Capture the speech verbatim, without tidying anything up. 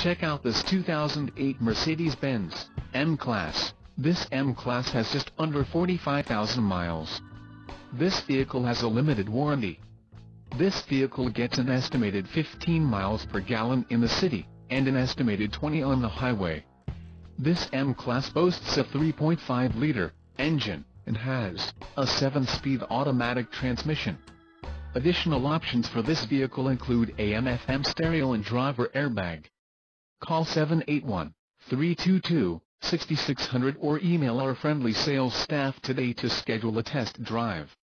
Check out this two thousand eight Mercedes-Benz M-Class. This M-Class has just under forty-five thousand miles. This vehicle has a limited warranty. This vehicle gets an estimated fifteen miles per gallon in the city, and an estimated twenty on the highway. This M-Class boasts a three point five liter engine, and has a seven speed automatic transmission. Additional options for this vehicle include A M F M stereo and driver airbag. Call seven eight one, three two two, six six zero zero or email our friendly sales staff today to schedule a test drive.